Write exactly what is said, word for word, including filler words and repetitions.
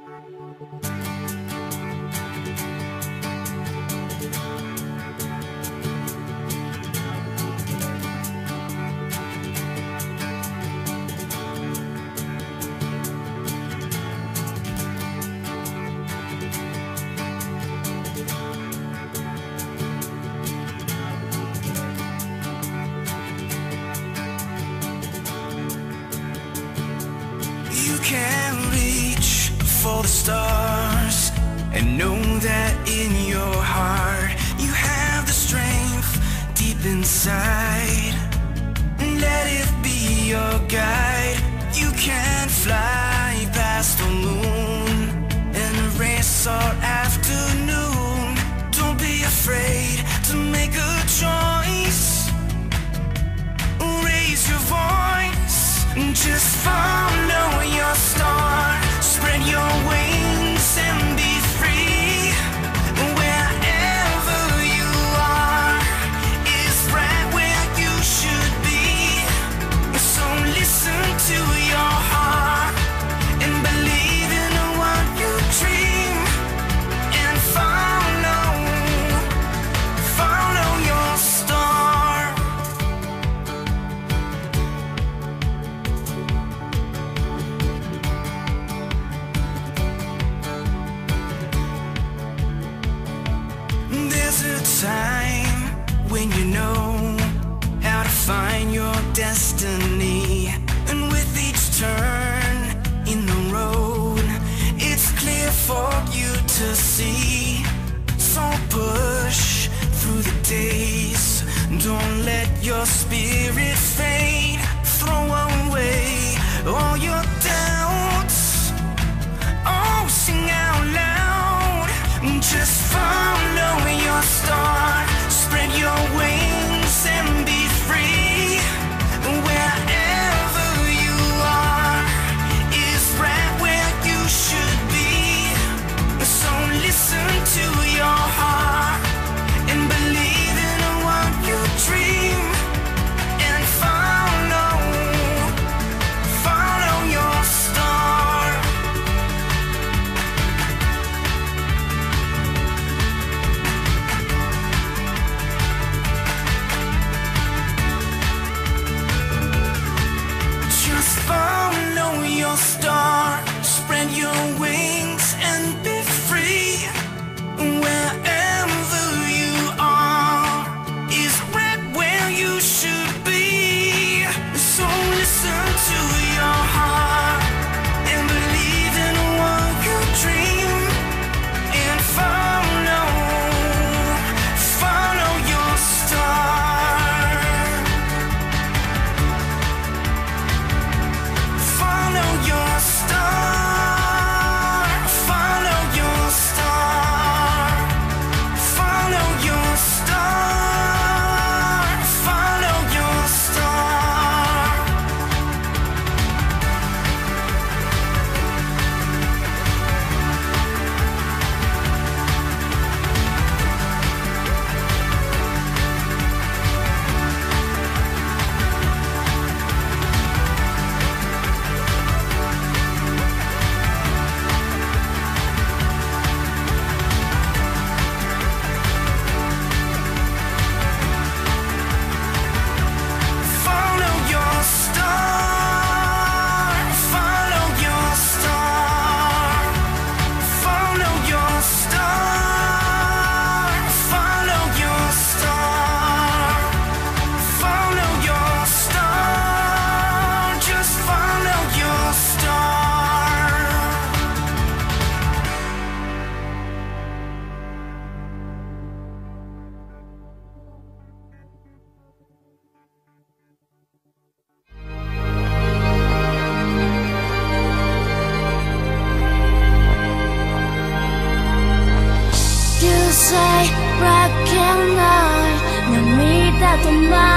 You can reach for the stars and know that in your heart you have the strength deep inside. Let it be your guide. You can fly past the moon and erase our afternoon. Don't be afraid to make a choice. Raise your voice, just follow your star. Spread your wings and be free. Wherever you are is right where you should be. So listen to your heart and believe in what you dream. And follow, follow your star. There's a time when you know how to find your destiny, and with each turn in the road, it's clear for you to see. So push through the days, don't let your spirit fade. Throw away all your doubts, oh, sing out loud. Just follow your star. Spread your wings and be free. Wherever you are is right where you should be. So listen to your heart and believe in what you dream. And follow, follow your star. Just follow your star. Spread your wings and be free. Wherever you are is right where you should be. So listen to your heart and believe in what you dream. And follow, follow your star. Follow your star. Follow your star. Follow your star. Follow your star. Follow your star. Follow your star. Follow your star. Follow your star. Follow your star. Just follow your star. You say rock and roll, 넌 믿어도 마.